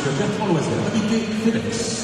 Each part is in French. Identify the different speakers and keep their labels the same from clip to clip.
Speaker 1: Bertrand Loisel, invité Félix.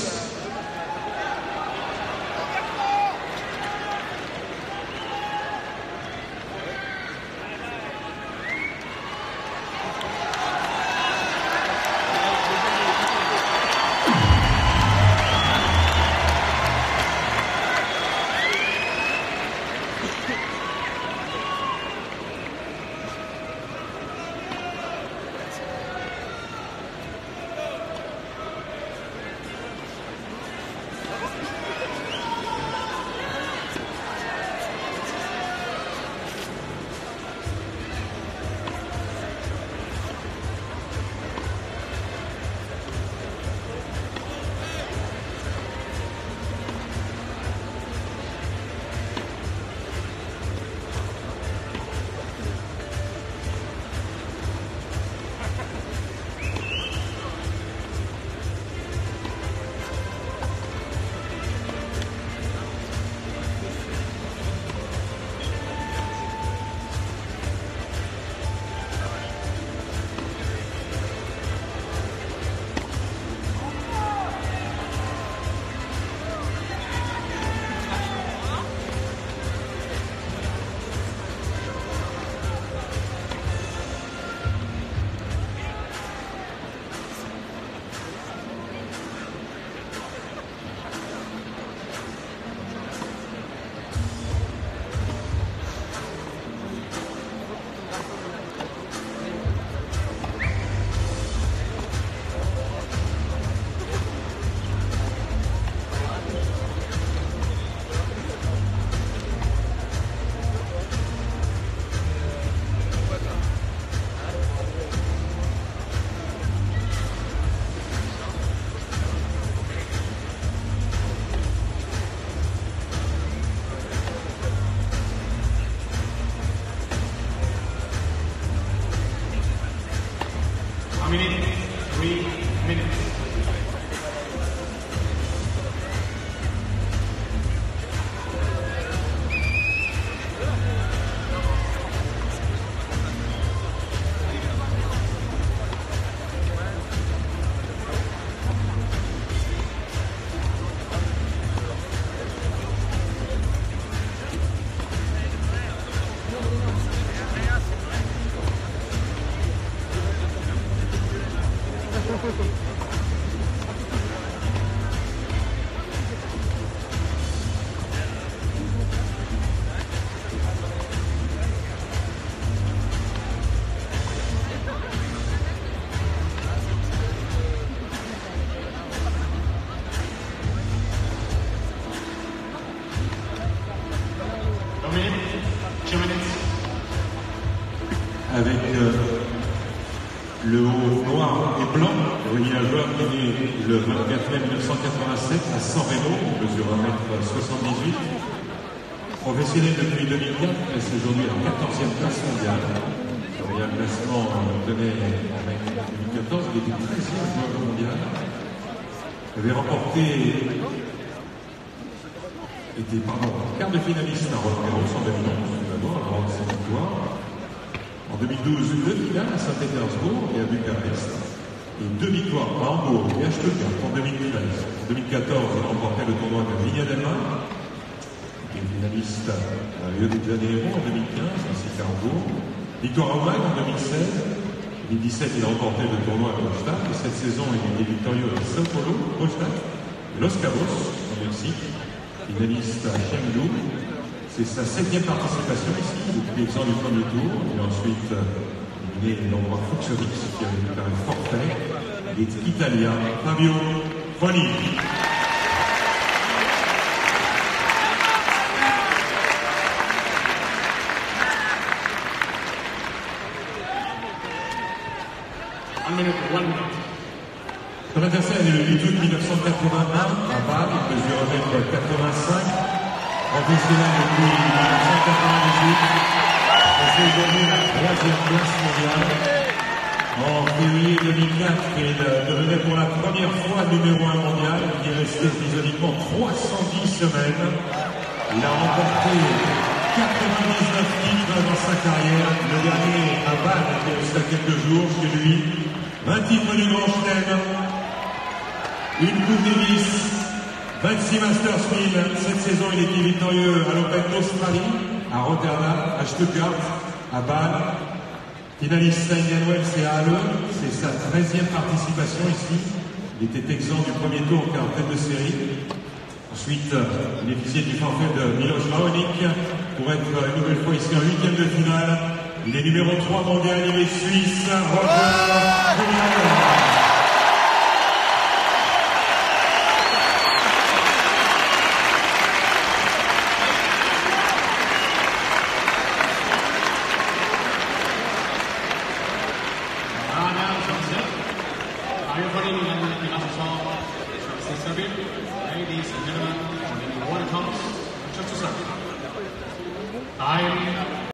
Speaker 1: Avec le haut noir et blanc, il y a un joueur qui est né le 24 mai 1987 à San Remo, il mesure 1m78. Professionnel depuis 2004, il est aujourd'hui en 14e place mondiale. Il y a un classement donné avec 2014, il était 13e joueur mondial. Il avait remporté, quart de finaliste à Roland Garros en 2011, d'abord, avant de sa victoire. En 2012, 2 finales à Saint-Pétersbourg et à Bucarest. Et 2 victoires à Hambourg et à Stuttgart en 2013. En 2014, il a remporté le tournoi de Viña del Mar. Il est finaliste à Rio de Janeiro en 2015, ainsi qu'à Hambourg. Victoire à Oman en 2016. En 2017, il a remporté le tournoi à Gstaad. Et cette saison, il est victorieux à São Paulo, Gstaad, Los Cabos, au Mexique. Finaliste à Chengdu. C'est sa 7e participation ici, depuis l'exemple du premier tour. Il a ensuite éliminé l'endroit Fuxovic qui avait déclaré forfait. Il est italien, Fabio Fognini. Son adversaire est le 8 août 1981 à Bâle, il mesure 1m85. Professionnel depuis 1998, c'est aujourd'hui la 3e place mondiale. En février 2004, il devenait pour la première fois numéro 1 mondial. Il est resté épisodiquement 310 semaines. Il a remporté 99 titres dans sa carrière. Le dernier à Bâle, il y a quelques jours chez lui. 20 titres du Grand Chelem. une Coupe Davis, 26 Masters 1000. Cette saison, il était victorieux à l'Open d'Australie, à Rotterdam, à Stuttgart, à Bâle. Finaliste à Indian Wells et à Halle. C'est sa 13e participation ici. Il était exempt du premier tour car en tête de série. Ensuite, il bénéficiait du forfait de Miloš Raonic pour être une nouvelle fois ici en 8e de finale. Il est numéro 3 mondial, il est suisse, Roger Federer.
Speaker 2: Everybody in Nassau, Serbia, ladies and gentlemen, when the water comes, just a second.